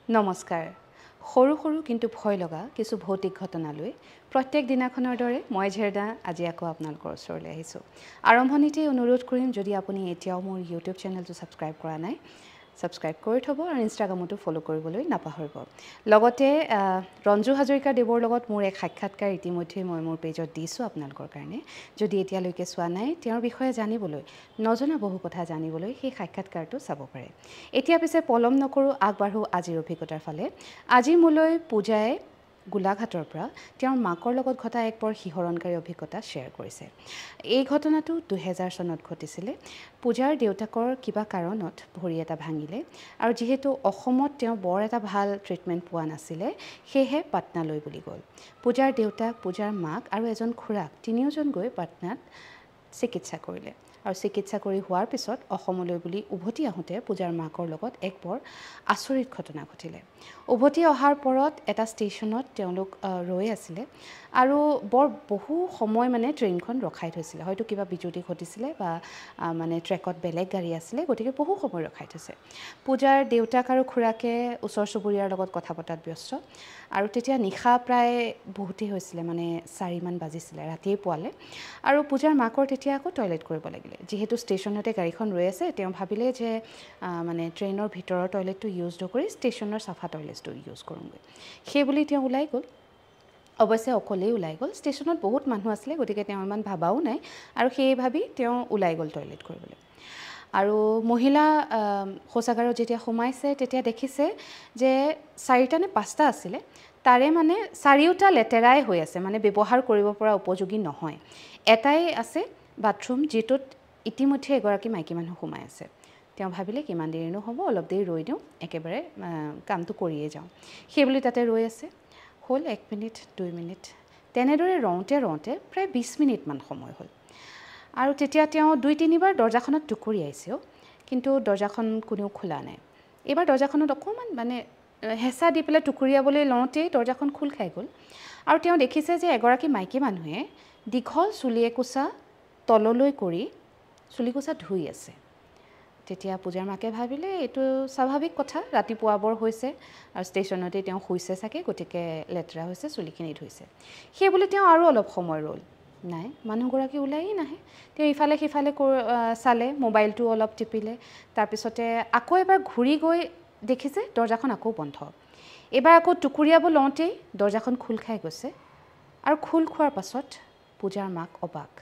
নমস্কাৰ সৰু সৰু কিন্তু ভয় লগা কিছু ভৌতিক ঘটনালৈ প্ৰত্যেক দিনাখনৰ দৰে মই ঝেৰদা আজি আকৌ আপোনালোকৰ ওচৰলৈ আহিছো আৰম্ভণিতে অনুৰোধ কৰিম যদি আপুনি এতিয়াও মোৰ ইউটিউব চেনেলটো সাবস্ক্ৰাইব কৰা নাই সাবস্ক্ৰাইব কৰি থব আৰু ইনষ্টাগ্ৰামতো ফলো কৰিবলৈ নাপাহৰিব লগতে ৰঞ্জু হাজৰিকা দেৱৰ লগত মোৰ এক সাক্ষাৎকাৰ ইতিমধ্যে মই মোৰ পেজত দিছো আপোনালোকৰ কাৰণে যদি এতিয়ালৈকে চোৱা নাই তেওঁৰ বিষয়ে জানিবলৈ নজনা বহু কথা জানিবলৈ সেই সাক্ষাৎকাৰটো চাব পাৰে এতিয়া পিছে পলম নকৰো আগবাঢ়ো আজিৰ অভিজ্ঞতাৰ ফালে আজি মোলৈ পূজাই গোলাঘাটৰ পৰা তেওঁৰ মাকৰ লগত ঘটা এক বৰ হিহৰণকাৰী অভিজ্ঞতা শ্বেয়াৰ কৰিছে এই ঘটনাটো 2000 চনত ঘটিছিলে পূজাৰ দেউতাকৰ কিবা কাৰণত ভৰি এটা ভাঙিলে আৰু যেহেতু অসমত তেওঁ বৰ এটা ভাল ট্ৰিটমেন্ট পোৱা নাছিলে সেহে পাটনালৈ বুলি গ'ল পূজাৰ দেউতাক পূজাৰ মাক আৰু এজন খুৰাক তিনিওজন গৈ পাটনাত চিকিৎসা কৰিলে আৰু চিকিৎসা কৰি হোৱাৰ পিছত অসমলৈ বুলি উভতি আহোঁতে পূজাৰ মাকৰ লগত এক বৰ আচৰিত ঘটনা ঘটিলে উভতি অহাৰ পৰত এটা ষ্টেচনত তেওঁলোক ৰৈ আছিল আৰু বৰ বহু সময় মানে ট্ৰেইনখন ৰখাই থৈছিল হয়তো কিবা বিজুতি ঘটিছিলে বা মানে ট্ৰেকত বেলেগ গাড়ী আছিল গতিকে বহু সময় ৰখাই থৈছে পূজাৰ দেউতাক আৰু খুৰাকে ওচৰ চুবুৰীয়াৰ লগত কথা পতাত ব্যস্ত আৰু তেতিয়া নিশা প্ৰায় বহুতেই হৈছিল মানে 4 মান বাজিছিল ৰাতিয়ে পোৱালে আৰু পূজাৰ মাকৰ তেতিয়া আকৌ টয়লেট কৰিব লাগিলে যেহেতু ষ্টেচনতে গাড়ীখন ৰৈ আছে তেওঁ ভাবিলে যে মানে ট্ৰেইনৰ ভিতৰৰ টয়লেটটো ইউজ নকৰি ষ্টেচনৰ সাফা টয়লেটটো ইউজ কৰোঁগৈ সেই বুলি তেওঁ ওলাই গ'ল অৱশ্যে অকলেই ওলাই গ'ল ষ্টেচনত বহুত মানুহ আছিল গতিকে তেওঁ ইমান ভাবাও নাই আৰু সেই ভাবি তেওঁ ওলাই গ'ল টয়লেট কৰিবলৈ আৰু মহিলা শৌচাগাৰত যেতিয়া সোমাইছে তেতিয়া দেখিছে যে 4টা নে 5টা আছিল তাৰে মানে 4টা লেতেৰাই হৈ আছে মানে ব্যৱহাৰ কৰিব পৰা উপযোগী নহয় এটাই আছে বাথৰুম যেটোত ইতিমধ্যে এগৰাকী মাইকী মানুহ সোমাই আছে তেওঁ ভাবিলে কিমান দেৰি নহ'ব অলপ দেৰি ৰৈ দিওঁ একেবাৰে কামটো কৰিয়ে যাওঁ সেই বুলি তাতে ৰৈ আছে হ'ল 1 মিনিট 2 মিনিট তেনেদৰে ৰওঁতে প্ৰায় 20 মিনিটমান সময় হ'ল আৰু তেতিয়া তেওঁ 2-3 বাৰ দৰ্জাখনত টুকুৰিয়াইছে কিন্তু দৰ্জাখন কোনেও খোলা নাই এবাৰ দৰ্জাখনত অকমান মানে হেঁচা দি পেলাই টুকুৰিয়াবলৈ লওঁতেই দৰ্জাখন খোল খাই গ'ল আৰু তেওঁ দেখিছে যে এগৰাকী মাইকী মানুহে দীঘল চুলিয়ে কোছা তললৈ কৰি চুলিকোছা ধুই আছে তেতিয়া পূজাৰ মাকে ভাবিলে এইটো স্বাভাৱিক কথা ৰাতিপুৱা বৰ হৈছে আৰু ষ্টেচনতে তেওঁ শুইছে চাগে গতিকে লেতেৰা হৈছে চুলিখিনি ধুইছে সেই বুলি তেওঁ আৰু অলপ সময় ৰ'ল নাই মানুহগৰাকী ওলাই নাহে তেওঁ ইফালে সিফালে চালে মোবাইলটো অলপ টিপিলে তাৰপিছতে আকৌ এবাৰ ঘূৰি গৈ দেখিছে দৰ্জাখন আকৌ বন্ধ এবাৰ আকৌ টুকুৰিয়াব লওঁতেই দৰ্জাখন খোল খাই গৈছে আৰু খোল খোৱাৰ পাছত পূজাৰ মাক অবাক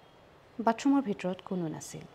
বাথৰুমৰ ভিতৰত কোনো নাছিল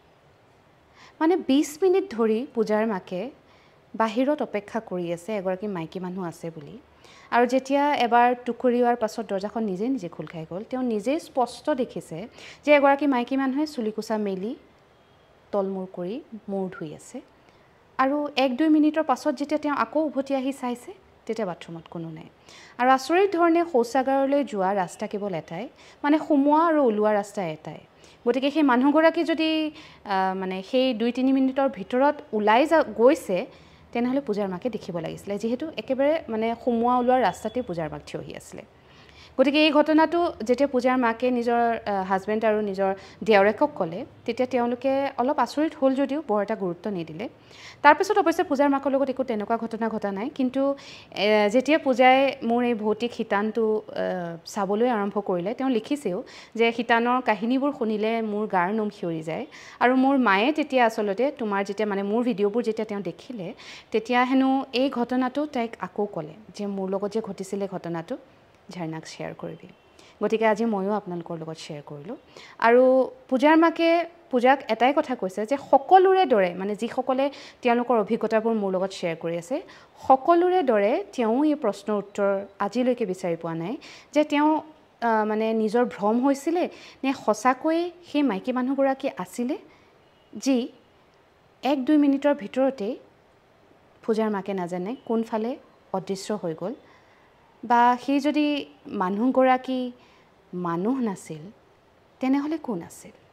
মানে 20 মিনিট ধৰি পূজাৰ মাকে বাহিৰত অপেক্ষা কৰি আছে এগৰাকী মাইকী মানুহ আছে বুলি আৰু যেতিয়া এবাৰ টুকুৰিওৱাৰ পাছত দৰ্জাখন নিজে নিজে খোল খাই গ'ল তেওঁ নিজে স্পষ্ট দেখিছে যে এগৰাকী মাইকী মানুহে চুলিকোছা মেলি তলমূৰ কৰি মূৰ ধুই আছে আৰু 1-2 মিনিটৰ পাছত যেতিয়া তেওঁ আকৌ উভতি আহি চাইছে তেতিয়া বাথৰুমত কোনো নাই আৰু আচৰিত ধৰণে শৌচাগাৰলৈ যোৱা ৰাস্তা কেৱল এটাই মানে সোমোৱা আৰু ওলোৱা ৰাস্তা এটাই গতিকে সেই মানুহগৰাকী যদি মানে সেই 2-3 মিনিটৰ ভিতৰত ওলাই গৈছে তেনেহলে পূজাৰ মাকে দেখিব লাগিছিল যেহেতু একেবাৰে মানে সোমোৱা ওলোৱা ৰাস্তাতে পূজাৰ মাক থিয় হৈ আছিল গতিকে এই ঘটনাটো যেতিয়া পূজাৰ মাকে নিজৰ হাজবেণ্ড আৰু নিজৰ দেওৰেকক ক'লে তেতিয়া তেওঁলোকে অলপ আচৰিত হ'ল যদিও বৰ এটা গুৰুত্ব নিদিলে তাৰপিছত অৱশ্যে পূজাৰ মাকৰ লগত একো তেনেকুৱা ঘটনা ঘটা নাই কিন্তু যেতিয়া পূজাই মোৰ এই ভৌতিক হিতানটো চাবলৈ আৰম্ভ কৰিলে তেওঁ লিখিছেও যে হিতানৰ কাহিনীবোৰ শুনিলে মোৰ গাৰ নোম শিয়ৰি যায় আৰু মোৰ মায়ে তেতিয়া আসলতে তোমাৰ যেতিয়া মানে মোৰ ভিডিঅ'বোৰ যেতিয়া তেওঁ দেখিলে তেতিয়া হেনো এই ঘটনাটো তাইক আকৌ ক'লে যে মোৰ লগত যে ঘটিছিলে ঘটনাটো ঝৰ্ণাক শ্বেয়াৰ কৰিবি গতিকে আজি ময়ো আপোনালোকৰ লগত শ্বেয়াৰ কৰিলোঁ আৰু পূজাৰ মাকে পূজাক এটাই কথা কৈছে যে সকলোৰে দৰে মানে যিসকলে তেওঁলোকৰ অভিজ্ঞতাবোৰ মোৰ লগত শ্বেয়াৰ কৰি আছে সকলোৰে দৰে তেওঁ এই প্ৰশ্নৰ উত্তৰ আজিলৈকে বিচাৰি পোৱা নাই যে তেওঁ মানে নিজৰ ভ্ৰম হৈছিলে নে সঁচাকৈ সেই মাইকী মানুহগৰাকী আছিলে যি 1-2 মিনিটৰ ভিতৰতে পূজাৰ মাকে নাজানে কোনফালে অদৃশ্য হৈ গ'ল বা সেই যদি মানুহগৰাকী মানুহ নাছিল তেনেহলে কোন আছিল